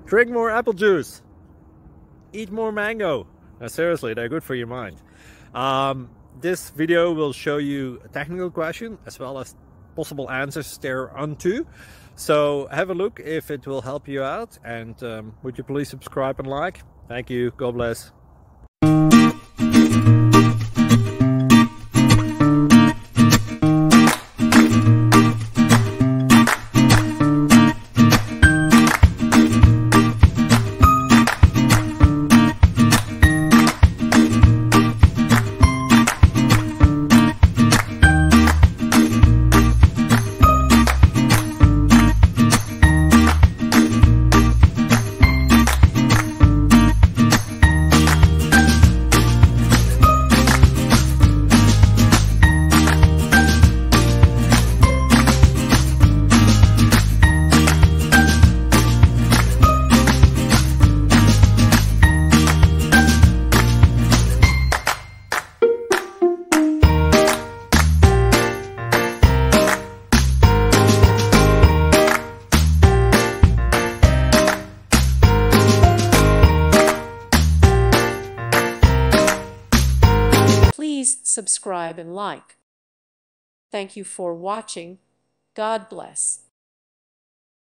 Drink more apple juice. Eat more mango. Now, seriously, they're good for your mind. This video will show you a technical question as well as possible answers thereunto. So have a look if it will help you out, and would you please subscribe and like? Thank you. God bless. Please subscribe and like. Thank you for watching. God bless.